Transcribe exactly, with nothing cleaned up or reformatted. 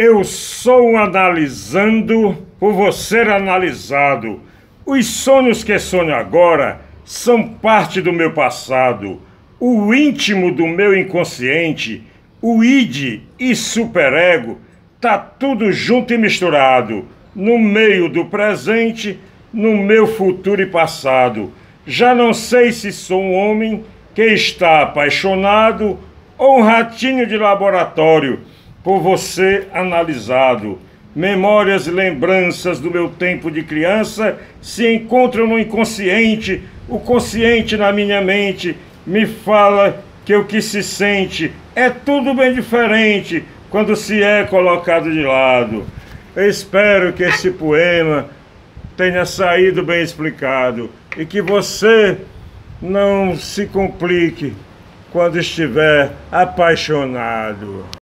Eu sou analisando por você analisado. Os sonhos que sonho agora são parte do meu passado, o íntimo do meu inconsciente, o id e superego, tá tudo junto e misturado, no meio do presente, no meu futuro e passado. Já não sei se sou um homem que está apaixonado ou um ratinho de laboratório por você analisado. Memórias e lembranças do meu tempo de criança se encontram no inconsciente. O consciente na minha mente me fala que o que se sente é tudo bem diferente quando se é colocado de lado. Eu espero que esse poema tenha saído bem explicado e que você não se complique quando estiver apaixonado.